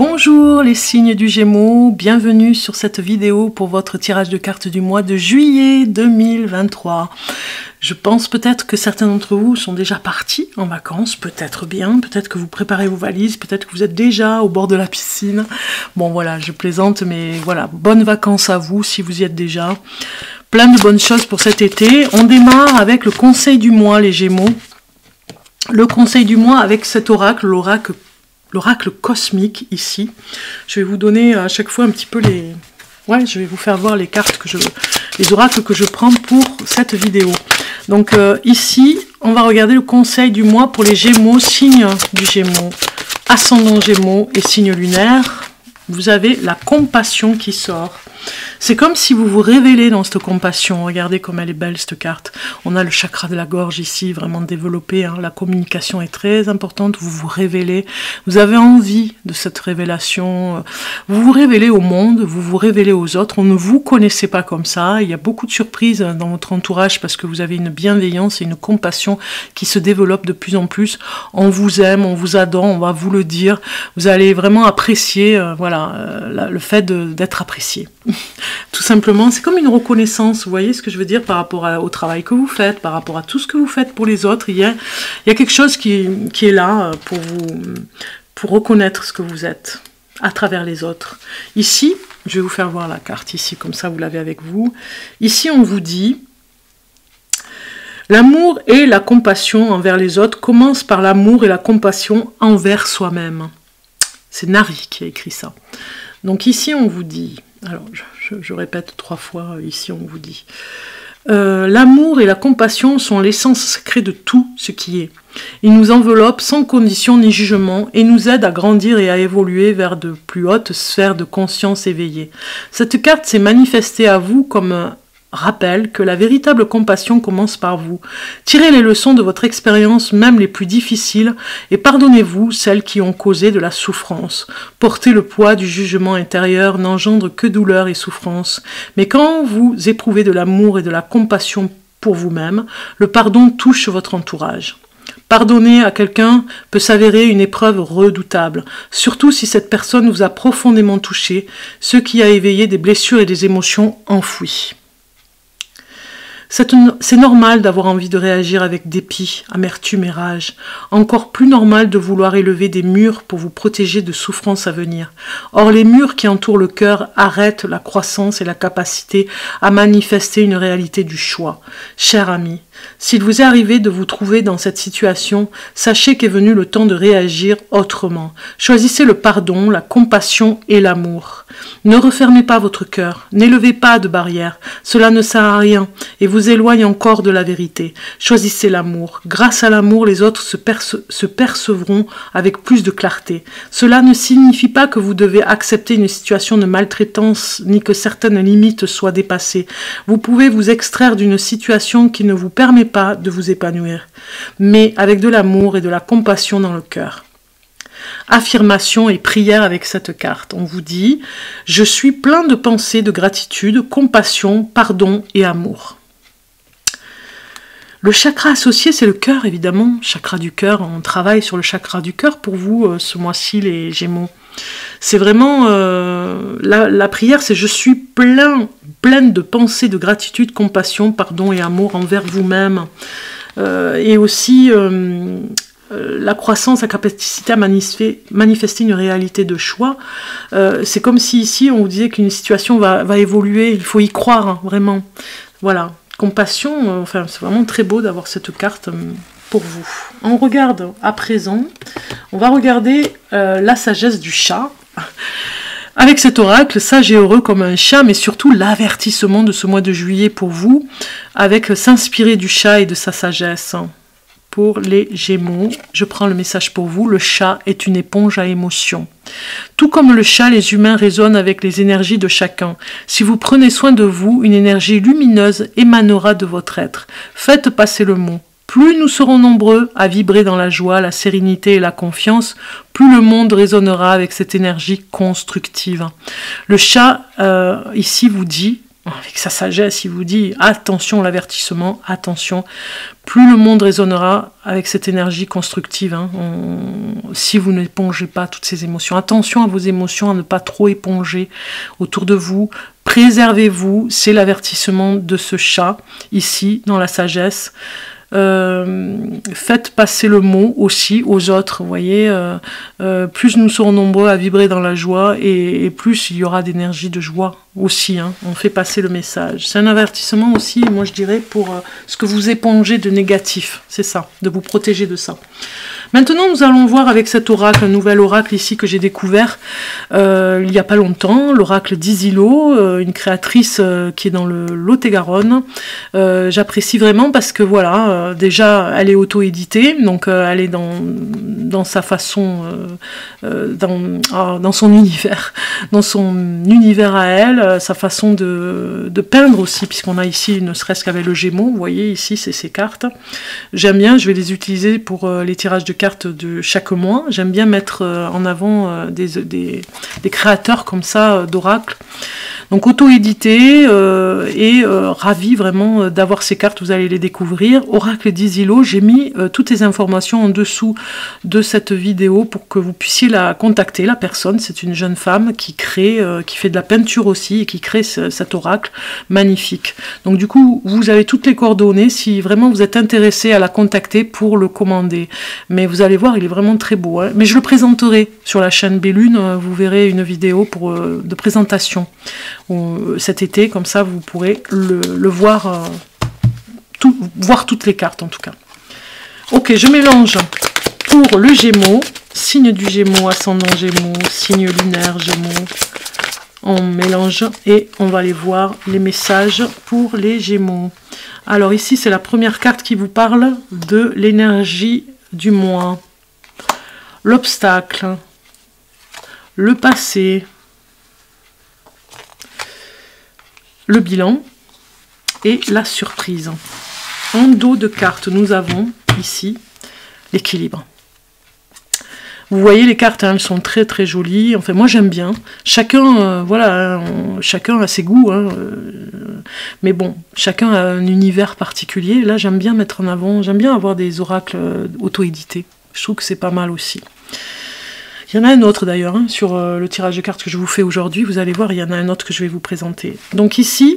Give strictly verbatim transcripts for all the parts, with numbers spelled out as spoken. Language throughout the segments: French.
Bonjour les signes du Gémeaux, bienvenue sur cette vidéo pour votre tirage de cartes du mois de juillet deux mille vingt-trois. Je pense peut-être que certains d'entre vous sont déjà partis en vacances, peut-être bien, peut-être que vous préparez vos valises, peut-être que vous êtes déjà au bord de la piscine. Bon voilà, je plaisante, mais voilà, bonnes vacances à vous si vous y êtes déjà. Plein de bonnes choses pour cet été. On démarre avec le conseil du mois les Gémeaux. Le conseil du mois avec cet oracle, l'oracle L'oracle cosmique ici. Je vais vous donner à chaque fois un petit peu les... Ouais, je vais vous faire voir les cartes que je... les oracles que je prends pour cette vidéo. Donc euh, ici, on va regarder le conseil du mois pour les Gémeaux, signe du Gémeaux, ascendant Gémeaux et signe lunaire. Vous avez la compassion qui sort. C'est comme si vous vous révélez dans cette compassion. Regardez comme elle est belle cette carte. On a le chakra de la gorge ici, vraiment développé. Hein. La communication est très importante. Vous vous révélez. Vous avez envie de cette révélation. Vous vous révélez au monde, vous vous révélez aux autres. On ne vous connaissait pas comme ça. Il y a beaucoup de surprises dans votre entourage parce que vous avez une bienveillance et une compassion qui se développe de plus en plus. On vous aime, on vous adore, on va vous le dire. Vous allez vraiment apprécier euh, voilà, euh, le fait d'être apprécié. Tout simplement, c'est comme une reconnaissance, vous voyez ce que je veux dire par rapport à, au travail que vous faites, par rapport à tout ce que vous faites pour les autres. Il y a, il y a quelque chose qui, qui est là pour vous, pour reconnaître ce que vous êtes à travers les autres. Ici, je vais vous faire voir la carte ici, comme ça vous l'avez avec vous. Ici, on vous dit, l'amour et la compassion envers les autres commencent par l'amour et la compassion envers soi-même. C'est Nari qui a écrit ça. Donc ici, on vous dit... Alors, je, je, je répète trois fois, ici on vous dit. Euh, L'amour et la compassion sont l'essence sacrée de tout ce qui est. Ils nous enveloppent sans condition ni jugement et nous aident à grandir et à évoluer vers de plus hautes sphères de conscience éveillée. Cette carte s'est manifestée à vous comme un rappel que la véritable compassion commence par vous. Tirez les leçons de votre expérience, même les plus difficiles, et pardonnez-vous celles qui ont causé de la souffrance. Porter le poids du jugement intérieur n'engendre que douleur et souffrance. Mais quand vous éprouvez de l'amour et de la compassion pour vous-même, le pardon touche votre entourage. Pardonner à quelqu'un peut s'avérer une épreuve redoutable, surtout si cette personne vous a profondément touché, ce qui a éveillé des blessures et des émotions enfouies. C'est normal d'avoir envie de réagir avec dépit, amertume et rage. Encore plus normal de vouloir élever des murs pour vous protéger de souffrances à venir. Or, les murs qui entourent le cœur arrêtent la croissance et la capacité à manifester une réalité du choix. Cher ami, s'il vous est arrivé de vous trouver dans cette situation, sachez qu'est venu le temps de réagir autrement. Choisissez le pardon, la compassion et l'amour. Ne refermez pas votre cœur, n'élevez pas de barrières, cela ne sert à rien et vous éloigne encore de la vérité. Choisissez l'amour. Grâce à l'amour, les autres se, perce se percevront avec plus de clarté. Cela ne signifie pas que vous devez accepter une situation de maltraitance ni que certaines limites soient dépassées. Vous pouvez vous extraire d'une situation qui ne vous permet pas de vous épanouir, mais avec de l'amour et de la compassion dans le cœur. Affirmation et prière avec cette carte. On vous dit « Je suis plein de pensées de gratitude, compassion, pardon et amour ». Le chakra associé, c'est le cœur, évidemment. Chakra du cœur, on travaille sur le chakra du cœur pour vous, euh, ce mois-ci, les Gémeaux. C'est vraiment... Euh, la, la prière, c'est « Je suis plein, pleine de pensées de gratitude, compassion, pardon et amour envers vous-même. Euh, » Et aussi... Euh, la croissance, la capacité à manifester, manifester une réalité de choix. Euh, c'est comme si ici, on vous disait qu'une situation va, va évoluer, il faut y croire, hein, vraiment. Voilà, compassion, euh, enfin, c'est vraiment très beau d'avoir cette carte euh, pour vous. On regarde à présent, on va regarder euh, la sagesse du chat. Avec cet oracle, sage et heureux comme un chat, mais surtout l'avertissement de ce mois de juillet pour vous, avec s'inspirer du chat et de sa sagesse. Pour les Gémeaux, je prends le message pour vous, le chat est une éponge à émotions. Tout comme le chat, les humains résonnent avec les énergies de chacun. Si vous prenez soin de vous, une énergie lumineuse émanera de votre être. Faites passer le mot. Plus nous serons nombreux à vibrer dans la joie, la sérénité et la confiance, plus le monde résonnera avec cette énergie constructive. Le chat, euh, ici, vous dit avec sa sagesse, il vous dit attention l'avertissement, attention, plus le monde résonnera avec cette énergie constructive, hein, on, si vous n'épongez pas toutes ces émotions. Attention à vos émotions, à ne pas trop éponger autour de vous, préservez-vous, c'est l'avertissement de ce chat, ici, dans la sagesse. Euh, faites passer le mot aussi aux autres, vous voyez, euh, euh, plus nous serons nombreux à vibrer dans la joie et, et plus il y aura d'énergie de joie aussi, hein, on fait passer le message. C'est un avertissement aussi, moi je dirais, pour euh, ce que vous épongez de négatif, c'est ça, de vous protéger de ça. Maintenant, nous allons voir avec cet oracle, un nouvel oracle ici que j'ai découvert euh, il n'y a pas longtemps, l'oracle d'Isilo, euh, une créatrice euh, qui est dans le Lot-et-Garonne. Euh, J'apprécie vraiment parce que voilà, euh, déjà, elle est auto-éditée, donc euh, elle est dans, dans sa façon, euh, euh, dans, ah, dans son univers, dans son univers à elle, euh, sa façon de, de peindre aussi, puisqu'on a ici, ne serait-ce qu'avec le Gémeaux, vous voyez, ici, c'est ces cartes. J'aime bien, je vais les utiliser pour euh, les tirages de cartes de chaque mois. J'aime bien mettre en avant des, des, des créateurs comme ça d'oracles. Donc auto-édité euh, et euh, ravi vraiment d'avoir ces cartes, vous allez les découvrir. Oracle d'Isilo, j'ai mis euh, toutes les informations en dessous de cette vidéo pour que vous puissiez la contacter, la personne. C'est une jeune femme qui crée, euh, qui fait de la peinture aussi et qui crée ce, cet oracle magnifique. Donc du coup, vous avez toutes les coordonnées si vraiment vous êtes intéressé à la contacter pour le commander. Mais vous allez voir, il est vraiment très beau. Hein. Mais je le présenterai sur la chaîne Bellune, vous verrez une vidéo pour, euh, de présentation cet été, comme ça vous pourrez le, le voir, euh, tout, voir toutes les cartes en tout cas. Ok, je mélange pour le Gémeaux, signe du Gémeaux, ascendant Gémeaux, signe lunaire Gémeaux. On mélange et on va aller voir les messages pour les Gémeaux. Alors ici, c'est la première carte qui vous parle de l'énergie du mois. L'obstacle, le passé, le bilan et la surprise. En dos de cartes, nous avons ici l'équilibre. Vous voyez les cartes, hein, elles sont très très jolies. Enfin, moi j'aime bien. Chacun, euh, voilà, on, chacun a ses goûts. Hein, euh, mais bon, chacun a un univers particulier. Là, j'aime bien mettre en avant. J'aime bien avoir des oracles euh, auto-édités. Je trouve que c'est pas mal aussi. Il y en a un autre d'ailleurs, hein, sur euh, le tirage de cartes que je vous fais aujourd'hui. Vous allez voir, il y en a un autre que je vais vous présenter. Donc ici,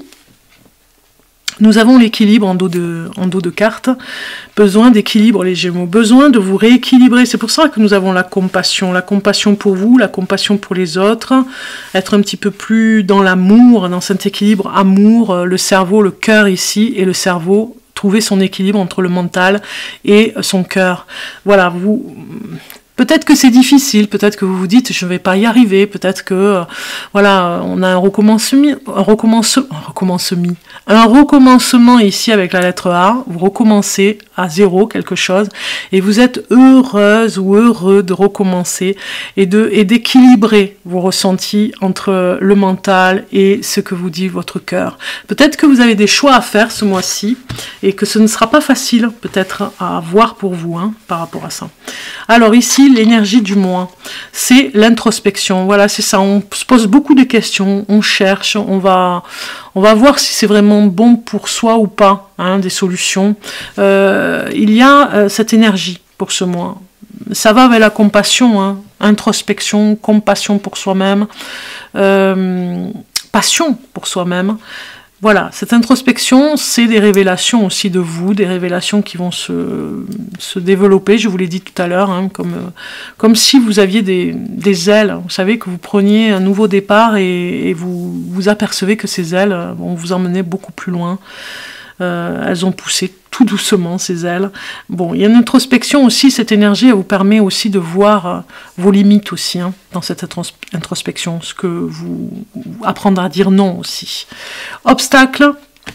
nous avons l'équilibre en dos de, en dos de cartes. Besoin d'équilibre, les Gémeaux. Besoin de vous rééquilibrer. C'est pour ça que nous avons la compassion. La compassion pour vous, la compassion pour les autres. Être un petit peu plus dans l'amour, dans cet équilibre amour. Le cerveau, le cœur ici, et le cerveau. Trouver son équilibre entre le mental et son cœur. Voilà, vous... Peut-être que c'est difficile, peut-être que vous vous dites je ne vais pas y arriver, peut-être que euh, voilà, on a un recommencement, un recommencement, un recommencement, un recommencement ici avec la lettre A, vous recommencez à zéro quelque chose et vous êtes heureuse ou heureux de recommencer et de et d'équilibrer vos ressentis entre le mental et ce que vous dit votre cœur. Peut-être que vous avez des choix à faire ce mois-ci et que ce ne sera pas facile peut-être à voir pour vous hein, par rapport à ça. Alors ici, l'énergie du mois, c'est l'introspection. Voilà, c'est ça. On se pose beaucoup de questions, on cherche, on va, on va voir si c'est vraiment bon pour soi ou pas, hein, des solutions. Euh, il y a euh, cette énergie pour ce mois. Ça va avec la compassion, hein, introspection, compassion pour soi-même, euh, passion pour soi-même. Voilà, cette introspection, c'est des révélations aussi de vous, des révélations qui vont se, se développer, je vous l'ai dit tout à l'heure, hein, comme, euh, comme si vous aviez des, des ailes, vous savez, que vous preniez un nouveau départ et, et vous vous apercevez que ces ailes vont vous emmener beaucoup plus loin. Euh, elles ont poussé tout doucement ces ailes. Bon, il y a une introspection aussi, cette énergie, elle vous permet aussi de voir euh, vos limites aussi, hein, dans cette introspection, ce que vous apprendre à dire non aussi. Obstacle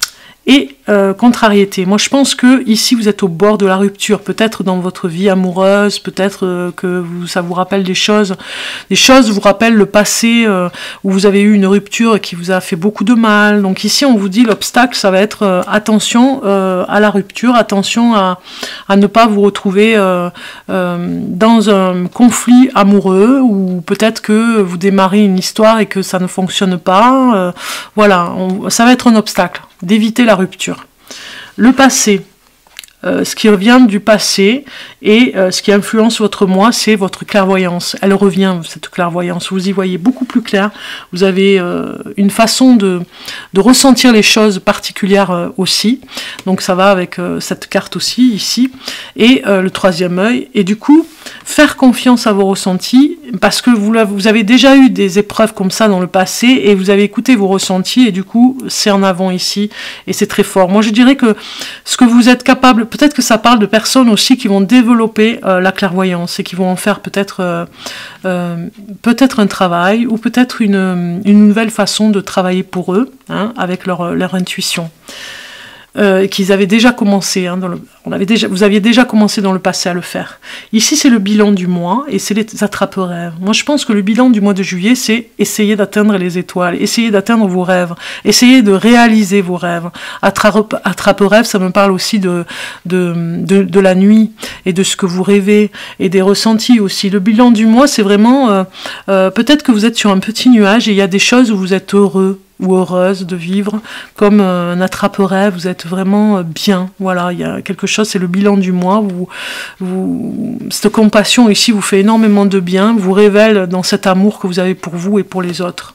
et euh, contrariété. Moi, je pense que ici, vous êtes au bord de la rupture, peut-être dans votre vie amoureuse, peut-être euh, que vous, ça vous rappelle des choses, des choses vous rappellent le passé euh, où vous avez eu une rupture qui vous a fait beaucoup de mal. Donc ici, on vous dit l'obstacle, ça va être euh, attention euh, à la rupture, attention à, à ne pas vous retrouver euh, euh, dans un conflit amoureux, ou peut-être que vous démarrez une histoire et que ça ne fonctionne pas. Euh, voilà, on, ça va être un obstacle, d'éviter la rupture. Le passé. Euh, ce qui revient du passé et euh, ce qui influence votre moi, c'est votre clairvoyance. Elle revient, cette clairvoyance. Vous y voyez beaucoup plus clair. Vous avez euh, une façon de, de ressentir les choses particulières euh, aussi. Donc ça va avec euh, cette carte aussi, ici. Et euh, le troisième œil. Et du coup, faire confiance à vos ressentis, parce que vous, vous avez déjà eu des épreuves comme ça dans le passé et vous avez écouté vos ressentis et du coup, c'est en avant ici et c'est très fort. Moi, je dirais que ce que vous êtes capable, peut-être que ça parle de personnes aussi qui vont développer euh, la clairvoyance et qui vont en faire peut-être euh, euh, peut-être un travail ou peut-être une, une nouvelle façon de travailler pour eux, hein, avec leur, leur intuition. Euh, qu'ils avaient déjà commencé, hein, dans le, on avait déjà, vous aviez déjà commencé dans le passé à le faire. Ici, c'est le bilan du mois et c'est les attrape-rêves. Moi, je pense que le bilan du mois de juillet, c'est essayer d'atteindre les étoiles, essayer d'atteindre vos rêves, essayer de réaliser vos rêves. Attrape-rêves, ça me parle aussi de, de, de, de la nuit et de ce que vous rêvez et des ressentis aussi. Le bilan du mois, c'est vraiment, euh, euh, peut-être que vous êtes sur un petit nuage et il y a des choses où vous êtes heureux ou heureuse de vivre, comme un attrape-rêve, vous êtes vraiment bien, voilà, il y a quelque chose, c'est le bilan du mois, vous, vous, cette compassion ici vous fait énormément de bien, vous révèle dans cet amour que vous avez pour vous et pour les autres.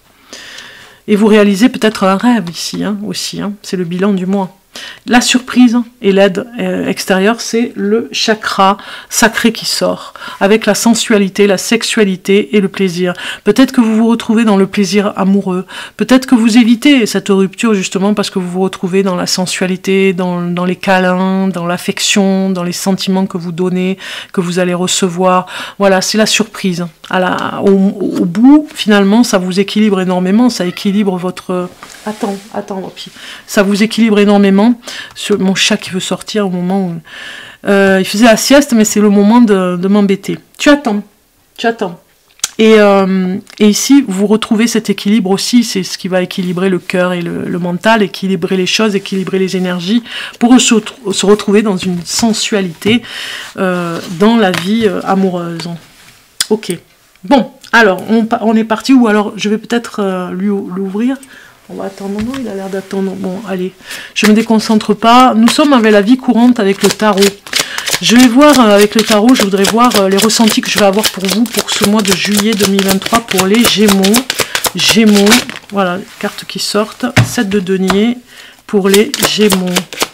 Et vous réalisez peut-être un rêve ici, hein, aussi, hein, c'est le bilan du mois. La surprise et l'aide extérieure, c'est le chakra sacré qui sort, avec la sensualité, la sexualité et le plaisir. Peut-être que vous vous retrouvez dans le plaisir amoureux, peut-être que vous évitez cette rupture justement parce que vous vous retrouvez dans la sensualité, dans, dans les câlins, dans l'affection, dans les sentiments que vous donnez, que vous allez recevoir. Voilà, c'est la surprise. À la, au, au bout, finalement, ça vous équilibre énormément, ça équilibre votre... Attends, attends, ça vous équilibre énormément. Sur mon chat qui veut sortir au moment où... Euh, il faisait la sieste, mais c'est le moment de, de m'embêter. Tu attends, tu attends. Et, euh, et ici, vous retrouvez cet équilibre aussi, c'est ce qui va équilibrer le cœur et le, le mental, équilibrer les choses, équilibrer les énergies, pour se, se retrouver dans une sensualité euh, dans la vie euh, amoureuse. Ok. Bon, alors, on, on est parti, ou alors je vais peut-être euh, lui l'ouvrir. On va attendre, non, il a l'air d'attendre. Bon, allez, je ne me déconcentre pas. Nous sommes avec la vie courante avec le tarot. Je vais voir euh, avec le tarot, je voudrais voir euh, les ressentis que je vais avoir pour vous pour ce mois de juillet deux mille vingt-trois pour les Gémeaux. Gémeaux, voilà, cartes qui sortent. sept de denier pour les Gémeaux.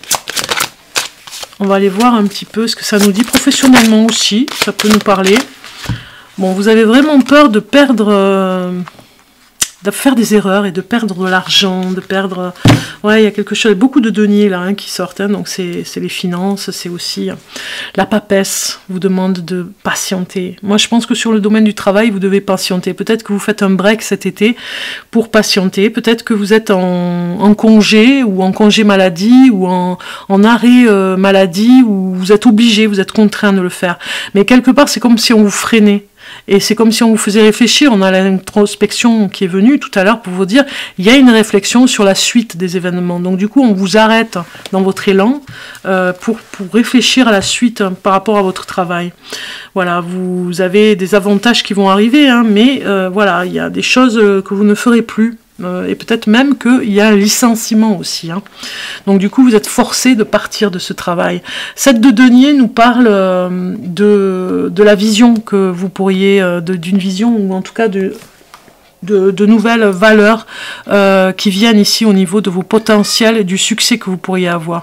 On va aller voir un petit peu ce que ça nous dit professionnellement aussi. Ça peut nous parler. Bon, vous avez vraiment peur de perdre... Euh, de faire des erreurs et de perdre de l'argent, de perdre... Ouais, il y a quelque chose, beaucoup de deniers là hein, qui sortent, hein, donc c'est les finances, c'est aussi... La papesse vous demande de patienter. Moi, je pense que sur le domaine du travail, vous devez patienter. Peut-être que vous faites un break cet été pour patienter. Peut-être que vous êtes en, en congé ou en congé maladie ou en, en arrêt euh, maladie où vous êtes obligé, vous êtes contraint de le faire. Mais quelque part, c'est comme si on vous freinait. Et c'est comme si on vous faisait réfléchir. On a l'introspection qui est venue tout à l'heure pour vous dire il y a une réflexion sur la suite des événements. Donc du coup, on vous arrête dans votre élan euh, pour, pour réfléchir à la suite hein, par rapport à votre travail. Voilà, vous avez des avantages qui vont arriver, hein, mais euh, voilà, il y a des choses que vous ne ferez plus. Euh, et peut-être même qu'il y a un licenciement aussi. Hein. Donc du coup, vous êtes forcé de partir de ce travail. Cette de denier nous parle euh, de, de la vision que vous pourriez, euh, d'une vision, ou en tout cas de, de, de nouvelles valeurs euh, qui viennent ici au niveau de vos potentiels et du succès que vous pourriez avoir.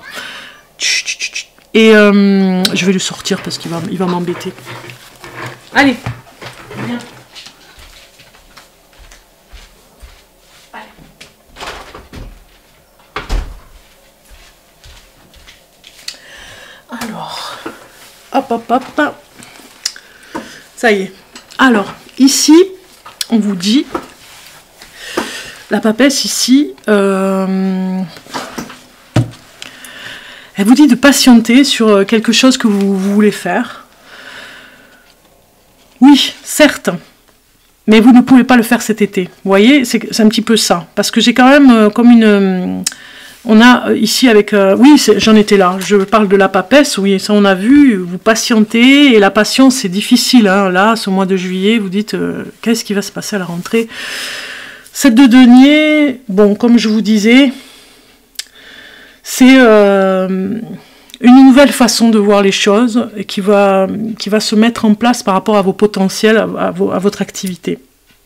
Et euh, je vais le sortir parce qu'il va, il va m'embêter. Allez, viens. Alors, hop, hop, hop, ça y est. Alors, ici, on vous dit, la papesse ici, euh, Elle vous dit de patienter sur quelque chose que vous, vous voulez faire. Oui, certes, mais vous ne pouvez pas le faire cet été. Vous voyez, c'est un petit peu ça. Parce que j'ai quand même euh, comme une... Euh, on a ici avec... Euh, oui, j'en étais là. Je parle de la papesse. Oui, ça on a vu. Vous patientez. Et la patience, c'est difficile. Hein. Là, ce mois de juillet, vous dites, euh, qu'est-ce qui va se passer à la rentrée? Cette de denier, bon, comme je vous disais, c'est euh, une nouvelle façon de voir les choses et qui va, qui va se mettre en place par rapport à vos potentiels, à, à, vos, à votre activité.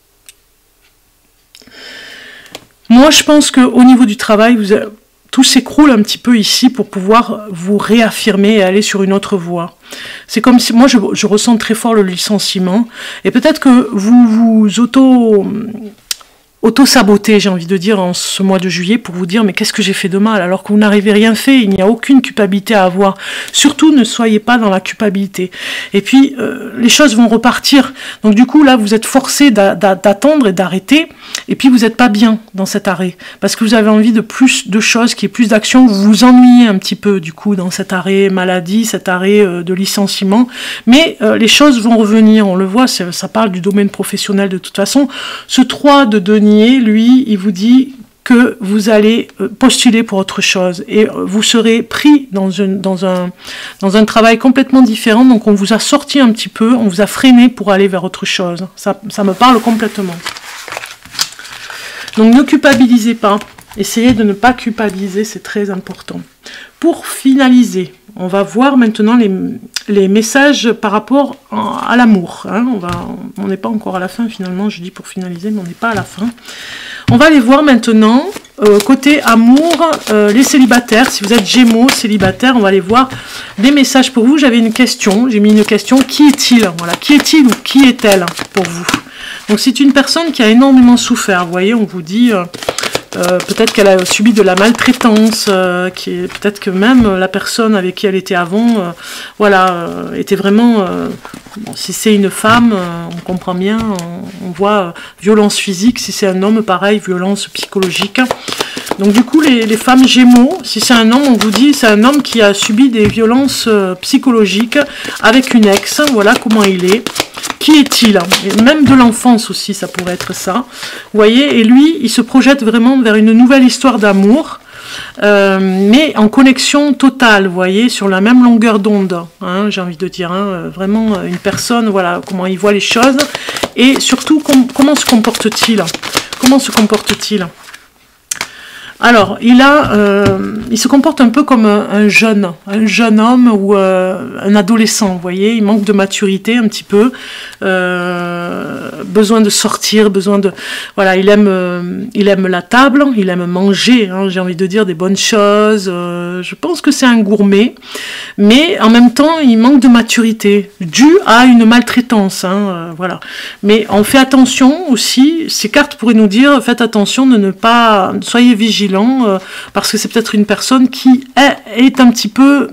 Moi, je pense qu'au niveau du travail, vous avez, tout s'écroule un petit peu ici pour pouvoir vous réaffirmer et aller sur une autre voie. C'est comme si, moi je, je ressens très fort le licenciement, et peut-être que vous vous auto... auto-saboter, j'ai envie de dire, en ce mois de juillet, pour vous dire, mais qu'est-ce que j'ai fait de mal, alors que vous n'avez rien fait, il n'y a aucune culpabilité à avoir. Surtout, ne soyez pas dans la culpabilité. Et puis, euh, les choses vont repartir. Donc du coup, là, vous êtes forcé d'attendre et d'arrêter, et puis vous n'êtes pas bien dans cet arrêt, parce que vous avez envie de plus de choses, qu'il y ait plus d'action, vous vous ennuyez un petit peu, du coup, dans cet arrêt maladie, cet arrêt euh, de licenciement, mais euh, les choses vont revenir, on le voit, ça parle du domaine professionnel de toute façon. Ce trois de denier, lui, il vous dit que vous allez postuler pour autre chose et vous serez pris dans, une, dans, un, dans un travail complètement différent. Donc on vous a sorti un petit peu, on vous a freiné pour aller vers autre chose. Ça, ça me parle complètement. Donc ne culpabilisez pas. Essayez de ne pas culpabiliser, c'est très important. Pour finaliser, on va voir maintenant les, les messages par rapport à l'amour. Hein. On n'est pas encore à la fin finalement, je dis pour finaliser, mais on n'est pas à la fin. On va les voir maintenant, euh, côté amour, euh, les célibataires. Si vous êtes Gémeaux, célibataires, on va aller voir des messages pour vous. J'avais une question, j'ai mis une question, qui est-il? Voilà, qui est-il ou qui est-elle pour vous? Donc c'est une personne qui a énormément souffert, vous voyez, on vous dit... Euh, Euh, peut-être qu'elle a subi de la maltraitance, euh, qui est peut-être que même la personne avec qui elle était avant, euh, voilà, euh, était vraiment, euh, bon, si c'est une femme, euh, on comprend bien, on, on voit euh, violence physique, si c'est un homme, pareil, violence psychologique. Donc du coup, les, les femmes Gémeaux, si c'est un homme, on vous dit, c'est un homme qui a subi des violences euh, psychologiques avec une ex, voilà comment il est. Qui est-il? Même de l'enfance aussi, ça pourrait être ça. Vous voyez, et lui, il se projette vraiment vers une nouvelle histoire d'amour, euh, mais en connexion totale, vous voyez, sur la même longueur d'onde, hein, j'ai envie de dire, hein, vraiment une personne, voilà, comment il voit les choses, et surtout, com comment se comporte-t-il? Comment se comporte-t-il? Alors, il a, euh, il se comporte un peu comme un, un jeune, un jeune homme ou euh, un adolescent, vous voyez, il manque de maturité un petit peu, euh, besoin de sortir, besoin de, voilà, il aime, euh, il aime la table, il aime manger, hein, j'ai envie de dire des bonnes choses, euh, je pense que c'est un gourmet, mais en même temps, il manque de maturité, dû à une maltraitance, hein, euh, voilà. Mais on fait attention aussi, ces cartes pourraient nous dire, faites attention de ne pas, soyez vigilants, Euh, parce que c'est peut-être une personne qui est, est un petit peu...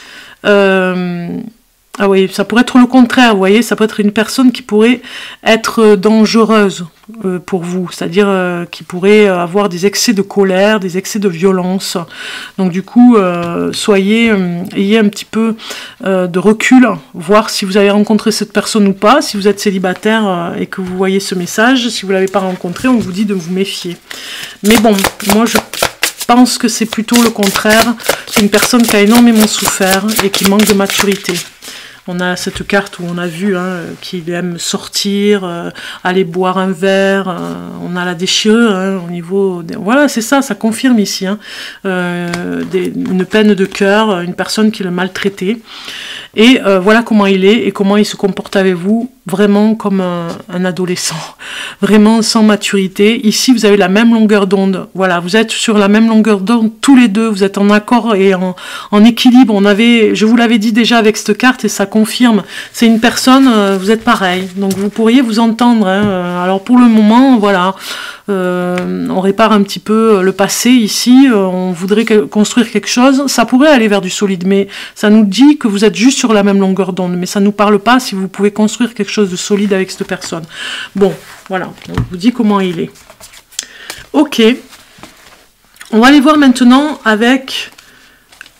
Euh, ah oui, ça pourrait être le contraire, vous voyez, ça peut être une personne qui pourrait être dangereuse euh, pour vous, c'est-à-dire euh, qui pourrait avoir des excès de colère, des excès de violence. Donc du coup, euh, soyez, euh, ayez un petit peu euh, de recul, voir si vous avez rencontré cette personne ou pas, si vous êtes célibataire euh, et que vous voyez ce message, si vous ne l'avez pas rencontré, on vous dit de vous méfier. Mais bon, moi je pense que c'est plutôt le contraire, c'est une personne qui a énormément souffert et qui manque de maturité. On a cette carte où on a vu hein, qu'il aime sortir, euh, aller boire un verre, euh, on a la déchirure hein, au niveau... Des... Voilà, c'est ça, ça confirme ici. Hein, euh, des, une peine de cœur, une personne qui l'a maltraité. Et euh, voilà comment il est et comment il se comporte avec vous, vraiment comme un, un adolescent, vraiment sans maturité. Ici, vous avez la même longueur d'onde. Voilà, vous êtes sur la même longueur d'onde tous les deux, vous êtes en accord et en, en équilibre. On avait, je vous l'avais dit déjà avec cette carte et ça confirme. C'est une personne, euh, vous êtes pareil. Donc vous pourriez vous entendre. Hein. Alors pour le moment, voilà, euh, on répare un petit peu le passé ici. Euh, on voudrait que, construire quelque chose. Ça pourrait aller vers du solide, mais ça nous dit que vous êtes juste sur la même longueur d'onde. Mais ça ne nous parle pas si vous pouvez construire quelque chose de solide avec cette personne. Bon, voilà, on vous dit comment il est. Ok, on va aller voir maintenant avec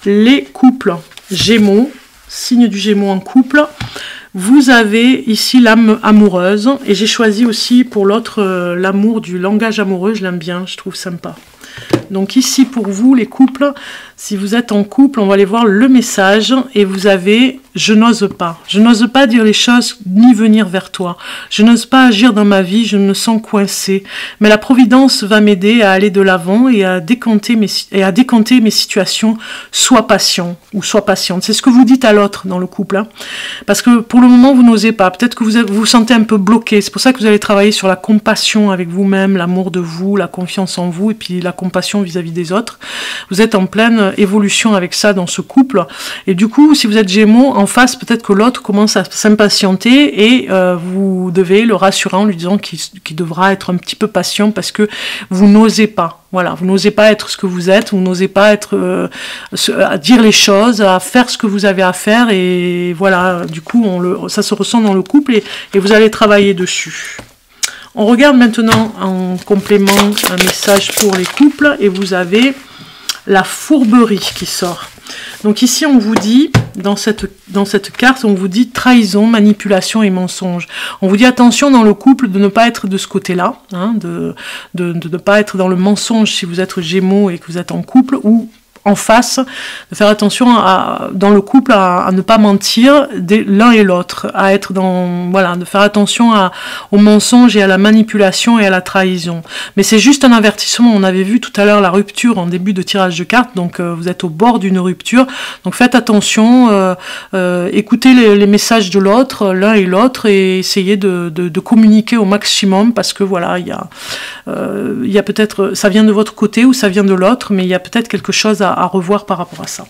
les couples Gémeaux, signe du Gémeaux en couple, vous avez ici l'âme amoureuse, et j'ai choisi aussi pour l'autre euh, l'amour du langage amoureux, je l'aime bien, je trouve sympa. Donc ici pour vous les couples, si vous êtes en couple, on va aller voir le message, et vous avez « je n'ose pas ». Je n'ose pas dire les choses ni venir vers toi. Je n'ose pas agir dans ma vie, je me sens coincée. Mais la Providence va m'aider à aller de l'avant et à décanter mes, et à décanter mes situations. Sois patient ou sois patiente. C'est ce que vous dites à l'autre dans le couple. Hein. Parce que pour le moment, vous n'osez pas. Peut-être que vous vous, vous sentez un peu bloqué. C'est pour ça que vous allez travailler sur la compassion avec vous-même, l'amour de vous, la confiance en vous, et puis la compassion vis-à-vis des autres. Vous êtes en pleine évolution avec ça dans ce couple. Et du coup, si vous êtes Gémeaux, en face, peut-être que l'autre commence à s'impatienter, et euh, vous devez le rassurer en lui disant qu'il qu'il devra être un petit peu patient parce que vous n'osez pas. Voilà, vous n'osez pas être ce que vous êtes, vous n'osez pas être euh, à dire les choses, à faire ce que vous avez à faire, et voilà, du coup, on le, ça se ressent dans le couple, et, et vous allez travailler dessus. On regarde maintenant en complément un message pour les couples, et vous avez la fourberie qui sort. Donc ici, on vous dit, dans cette, dans cette carte, on vous dit trahison, manipulation et mensonge. On vous dit attention dans le couple de ne pas être de ce côté-là, hein, de, de, de ne pas être dans le mensonge si vous êtes Gémeaux et que vous êtes en couple, ou en face, de faire attention à, dans le couple à, à ne pas mentir l'un et l'autre, à être dans, voilà, de faire attention à, au mensonge et à la manipulation et à la trahison. Mais c'est juste un avertissement. On avait vu tout à l'heure la rupture en début de tirage de cartes, donc euh, vous êtes au bord d'une rupture, donc faites attention, euh, euh, écoutez les, les messages de l'autre, l'un et l'autre, et essayez de, de, de communiquer au maximum, parce que voilà, il y a, euh, il y a peut-être, ça vient de votre côté ou ça vient de l'autre, mais il y a peut-être quelque chose à à revoir par rapport à ça.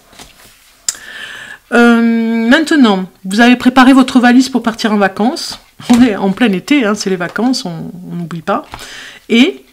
Euh, maintenant, vous avez préparé votre valise pour partir en vacances. On est en plein été, hein, c'est les vacances, on n'oublie pas. Et,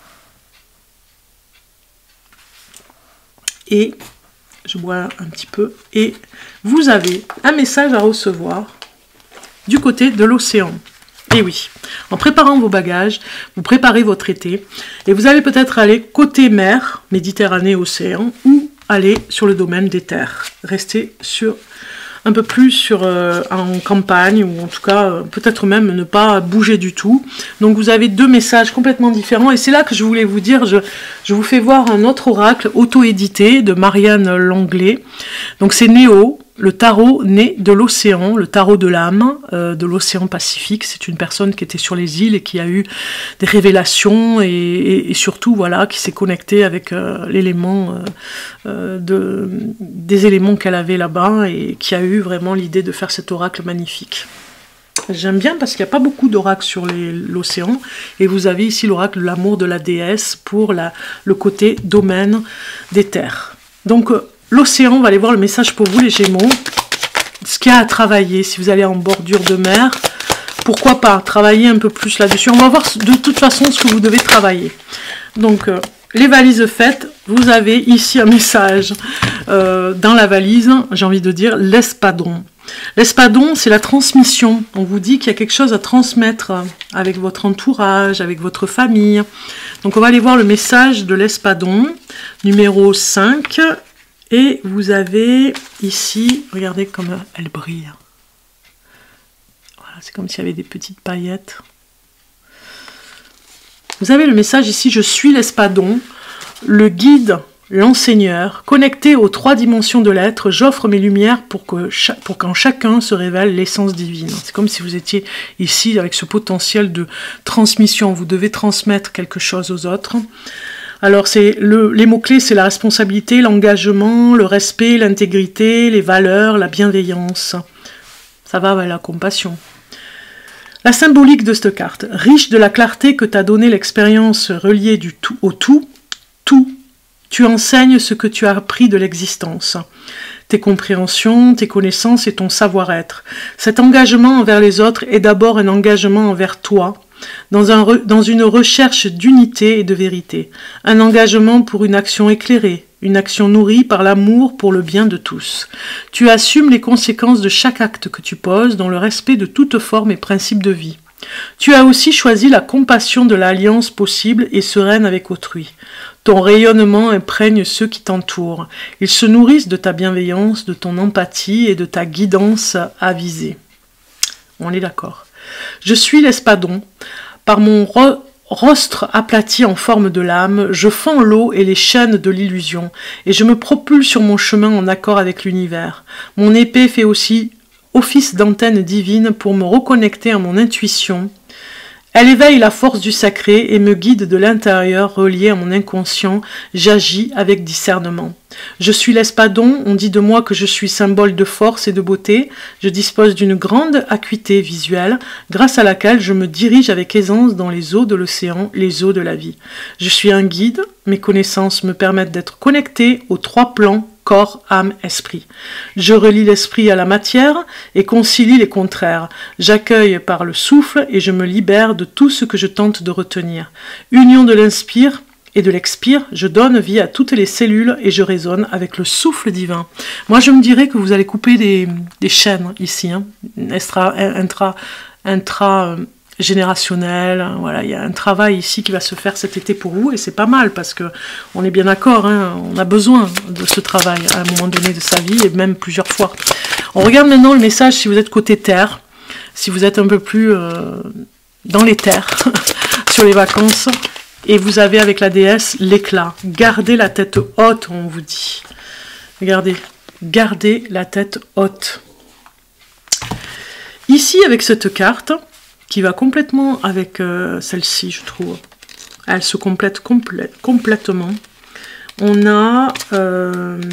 et, je bois un petit peu, et vous avez un message à recevoir du côté de l'océan. Et oui, en préparant vos bagages, vous préparez votre été, et vous allez peut-être aller côté mer, Méditerranée, océan, ou aller sur le domaine des terres. Rester sur, un peu plus sur, euh, en campagne, ou en tout cas, euh, peut-être même ne pas bouger du tout. Donc vous avez deux messages complètement différents, et c'est là que je voulais vous dire, je, je vous fais voir un autre oracle auto-édité de Marianne Langlais. Donc c'est Néo, le tarot né de l'océan, le tarot de l'âme, euh, de l'océan Pacifique. C'est une personne qui était sur les îles et qui a eu des révélations, et, et, et surtout, voilà, qui s'est connectée avec euh, l'élément euh, euh, de, des éléments qu'elle avait là-bas, et qui a eu vraiment l'idée de faire cet oracle magnifique. J'aime bien parce qu'il n'y a pas beaucoup d'oracles sur l'océan, et vous avez ici l'oracle de l'amour de la déesse pour la, le côté domaine des terres. Donc, euh, l'océan, on va aller voir le message pour vous les Gémeaux. Ce qu'il y a à travailler, si vous allez en bordure de mer, pourquoi pas travailler un peu plus là-dessus. On va voir de toute façon ce que vous devez travailler. Donc, euh, les valises faites, vous avez ici un message euh, dans la valise, j'ai envie de dire l'espadon. L'espadon, c'est la transmission. On vous dit qu'il y a quelque chose à transmettre avec votre entourage, avec votre famille. Donc, on va aller voir le message de l'espadon, numéro cinq. Et vous avez ici, regardez comme elle brille. Voilà, c'est comme s'il y avait des petites paillettes. Vous avez le message ici, je suis l'espadon, le guide, l'enseigneur, connecté aux trois dimensions de l'être, j'offre mes lumières pour que pour qu'en chacun se révèle l'essence divine. C'est comme si vous étiez ici avec ce potentiel de transmission, vous devez transmettre quelque chose aux autres. Alors, c'est le, les mots-clés, c'est la responsabilité, l'engagement, le respect, l'intégrité, les valeurs, la bienveillance. Ça va avec la compassion. La symbolique de cette carte, riche de la clarté que t'a donné l'expérience reliée du tout au tout, tout, tu enseignes ce que tu as appris de l'existence. Tes compréhensions, tes connaissances et ton savoir-être. Cet engagement envers les autres est d'abord un engagement envers toi, Dans, un re, dans une recherche d'unité et de vérité, un engagement pour une action éclairée, une action nourrie par l'amour pour le bien de tous. Tu assumes les conséquences de chaque acte que tu poses dans le respect de toute forme et principe de vie. Tu as aussi choisi la compassion de l'alliance possible et sereine avec autrui. Ton rayonnement imprègne ceux qui t'entourent. Ils se nourrissent de ta bienveillance, de ton empathie et de ta guidance avisée. On est d'accord. Je suis l'espadon. Par mon ro rostre aplati en forme de lame, je fends l'eau et les chaînes de l'illusion, et je me propulse sur mon chemin en accord avec l'univers. Mon épée fait aussi office d'antenne divine pour me reconnecter à mon intuition. Elle éveille la force du sacré et me guide de l'intérieur relié à mon inconscient. J'agis avec discernement. Je suis l'espadon, on dit de moi que je suis symbole de force et de beauté. Je dispose d'une grande acuité visuelle, grâce à laquelle je me dirige avec aisance dans les eaux de l'océan, les eaux de la vie. Je suis un guide, mes connaissances me permettent d'être connecté aux trois plans, corps, âme, esprit. Je relie l'esprit à la matière et concilie les contraires. J'accueille par le souffle et je me libère de tout ce que je tente de retenir. Union de l'inspire et de l'expire, je donne vie à toutes les cellules et je résonne avec le souffle divin. Moi, je me dirais que vous allez couper des, des chaînes ici, hein, extra, intra, intra, générationnel, voilà, il y a un travail ici qui va se faire cet été pour vous et c'est pas mal parce que on est bien d'accord, hein, on a besoin de ce travail à un moment donné de sa vie et même plusieurs fois. On regarde maintenant le message si vous êtes côté terre, si vous êtes un peu plus euh, dans les terres sur les vacances et vous avez avec la déesse l'éclat. Gardez la tête haute, on vous dit. Regardez, gardez la tête haute. Ici avec cette carte qui va complètement avec euh, celle-ci, je trouve. Elle se complète complè complètement. On a euh,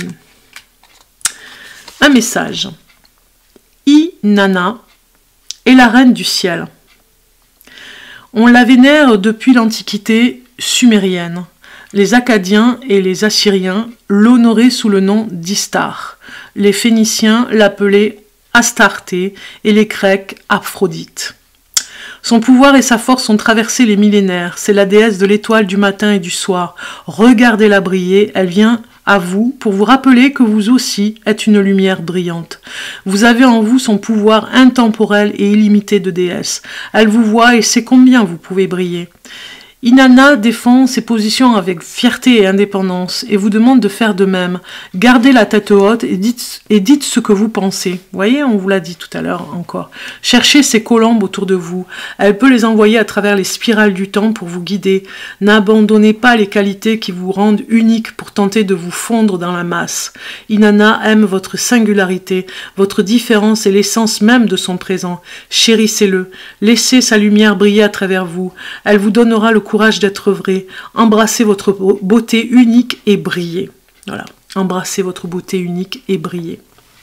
un message. Inanna est la reine du ciel. On la vénère depuis l'Antiquité sumérienne. Les Akkadiens et les Assyriens l'honoraient sous le nom d'Istar. Les Phéniciens l'appelaient Astarté et les Grecs Aphrodite. Son pouvoir et sa force ont traversé les millénaires. C'est la déesse de l'étoile du matin et du soir. Regardez-la briller, elle vient à vous pour vous rappeler que vous aussi êtes une lumière brillante. Vous avez en vous son pouvoir intemporel et illimité de déesse. Elle vous voit et sait combien vous pouvez briller. Inanna défend ses positions avec fierté et indépendance et vous demande de faire de même. Gardez la tête haute et dites, et dites ce que vous pensez. Vous voyez, on vous l'a dit tout à l'heure encore. Cherchez ces colombes autour de vous. Elle peut les envoyer à travers les spirales du temps pour vous guider. N'abandonnez pas les qualités qui vous rendent unique pour tenter de vous fondre dans la masse. Inanna aime votre singularité, votre différence et l'essence même de son présent. Chérissez-le. Laissez sa lumière briller à travers vous. Elle vous donnera le courage d'être vrai, embrassez votre beauté unique et brillez. Voilà, embrassez votre beauté unique et brillez.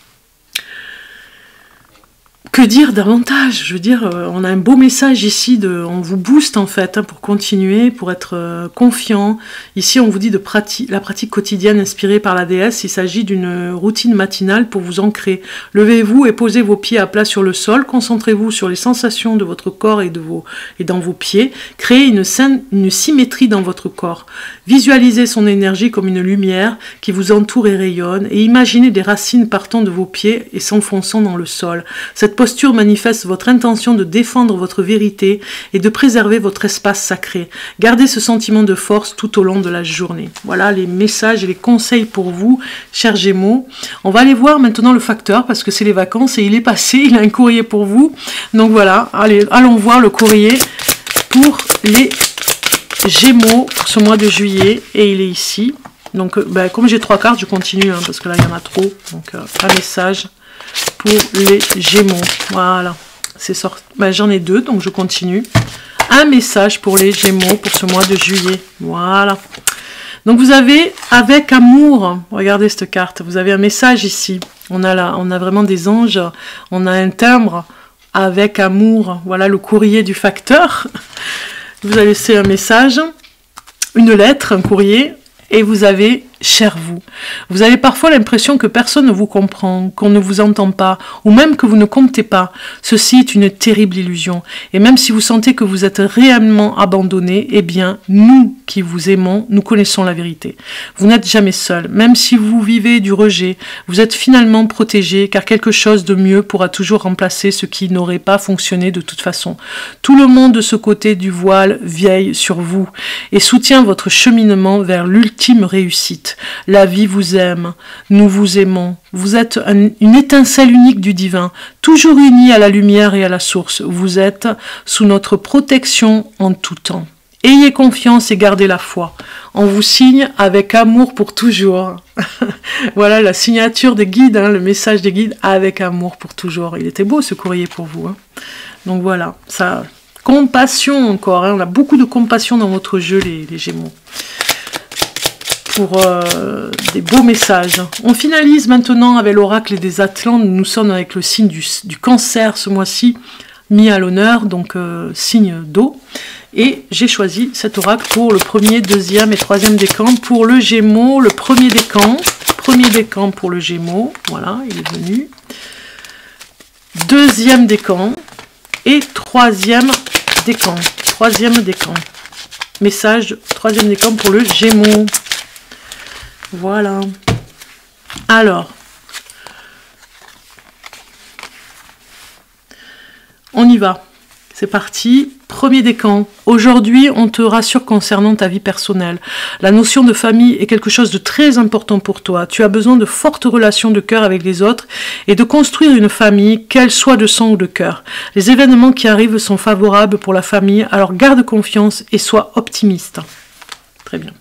Que dire davantage? Je veux dire, on a un beau message ici, de, on vous booste en fait, hein, pour continuer, pour être euh, confiant. Ici, on vous dit de prati la pratique quotidienne inspirée par la déesse. Il s'agit d'une routine matinale pour vous ancrer. Levez-vous et posez vos pieds à plat sur le sol. Concentrez-vous sur les sensations de votre corps et, de vos, et dans vos pieds. Créez une, scène, une symétrie dans votre corps. Visualisez son énergie comme une lumière qui vous entoure et rayonne. Et imaginez des racines partant de vos pieds et s'enfonçant dans le sol. Cette posture manifeste votre intention de défendre votre vérité et de préserver votre espace sacré. Gardez ce sentiment de force tout au long de la journée. Voilà les messages et les conseils pour vous, chers Gémeaux. On va aller voir maintenant le facteur parce que c'est les vacances et il est passé, il a un courrier pour vous. Donc voilà, allez, allons voir le courrier pour les Gémeaux pour ce mois de juillet et il est ici. Donc ben, comme j'ai trois cartes, je continue hein, parce que là il y en a trop. Donc euh, un message pour les Gémeaux. Voilà, c'est sorti. Ben, j'en ai deux, donc je continue. Un message pour les Gémeaux pour ce mois de juillet. Voilà. Donc vous avez avec amour, regardez cette carte, vous avez un message ici. On a là, on a vraiment des anges, on a un timbre avec amour. Voilà le courrier du facteur. Vous avez laissé un message, une lettre, un courrier. Et vous avez, cher vous, vous avez parfois l'impression que personne ne vous comprend, qu'on ne vous entend pas, ou même que vous ne comptez pas. Ceci est une terrible illusion. Et même si vous sentez que vous êtes réellement abandonné, eh bien, nous qui vous aimons, nous connaissons la vérité. Vous n'êtes jamais seul. Même si vous vivez du rejet, vous êtes finalement protégé, car quelque chose de mieux pourra toujours remplacer ce qui n'aurait pas fonctionné de toute façon. Tout le monde de ce côté du voile veille sur vous et soutient votre cheminement vers l'ultime réussite. La vie vous aime, nous vous aimons. Vous êtes un, une étincelle unique du divin, toujours unie à la lumière et à la source. Vous êtes sous notre protection en tout temps. Ayez confiance et gardez la foi. On vous signe avec amour pour toujours. Voilà la signature des guides, hein, le message des guides, avec amour pour toujours. Il était beau ce courrier pour vous. Hein. Donc voilà, ça, compassion encore. Hein, on a beaucoup de compassion dans votre jeu, les, les Gémeaux. Pour euh, des beaux messages. On finalise maintenant avec l'oracle des Atlantes. Nous sommes avec le signe du, du cancer ce mois-ci, mis à l'honneur, donc euh, signe d'eau. Et j'ai choisi cet oracle pour le premier, deuxième et troisième décan. Pour le Gémeaux, le premier décan. Premier décan pour le Gémeaux. Voilà, il est venu. Deuxième décan. Et troisième décan. Troisième décan. Message, troisième décan pour le Gémeaux. Voilà. Alors, on y va. C'est parti. Premier décan. Aujourd'hui, on te rassure concernant ta vie personnelle. La notion de famille est quelque chose de très important pour toi. Tu as besoin de fortes relations de cœur avec les autres et de construire une famille, qu'elle soit de sang ou de cœur. Les événements qui arrivent sont favorables pour la famille, alors garde confiance et sois optimiste. Très bien.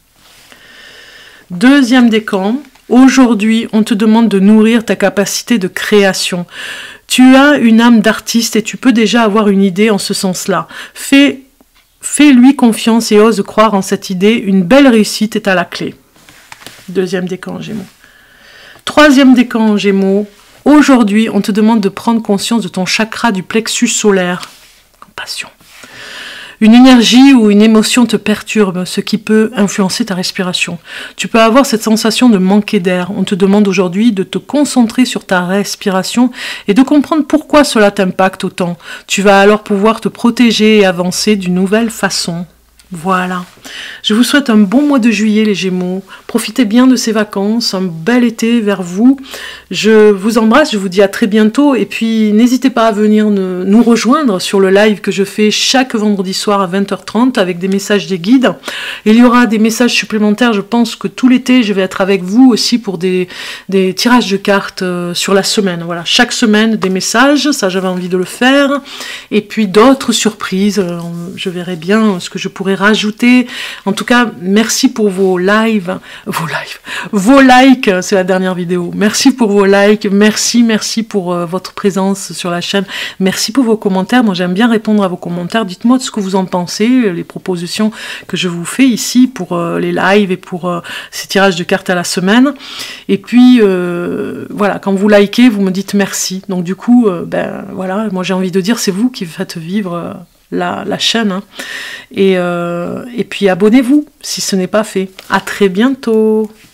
Deuxième décan, aujourd'hui, on te demande de nourrir ta capacité de création. Tu as une âme d'artiste et tu peux déjà avoir une idée en ce sens-là. Fais, fais-lui confiance et ose croire en cette idée. Une belle réussite est à la clé. Deuxième décan en Gémeaux. Troisième décan en Gémeaux, aujourd'hui, on te demande de prendre conscience de ton chakra du plexus solaire. Compassion. Une énergie ou une émotion te perturbe, ce qui peut influencer ta respiration. Tu peux avoir cette sensation de manquer d'air. On te demande aujourd'hui de te concentrer sur ta respiration et de comprendre pourquoi cela t'impacte autant. Tu vas alors pouvoir te protéger et avancer d'une nouvelle façon. Voilà. Je vous souhaite un bon mois de juillet, les Gémeaux. Profitez bien de ces vacances, un bel été vers vous. Je vous embrasse, je vous dis à très bientôt. Et puis, n'hésitez pas à venir nous rejoindre sur le live que je fais chaque vendredi soir à vingt heures trente avec des messages des guides. Il y aura des messages supplémentaires. Je pense que tout l'été, je vais être avec vous aussi pour des, des tirages de cartes sur la semaine. Voilà, chaque semaine, des messages. Ça, j'avais envie de le faire. Et puis, d'autres surprises. Je verrai bien ce que je pourrais rajouter. En tout cas, merci pour vos lives, vos lives, vos likes, c'est la dernière vidéo. Merci pour vos likes, merci, merci pour euh, votre présence sur la chaîne. Merci pour vos commentaires. Moi, j'aime bien répondre à vos commentaires. Dites-moi ce que vous en pensez, les propositions que je vous fais ici pour euh, les lives et pour euh, ces tirages de cartes à la semaine. Et puis, euh, voilà, quand vous likez, vous me dites merci. Donc, du coup, euh, ben voilà, moi, j'ai envie de dire, c'est vous qui faites vivre euh, La, la chaîne, hein. et, euh, et puis abonnez-vous si ce n'est pas fait. À très bientôt.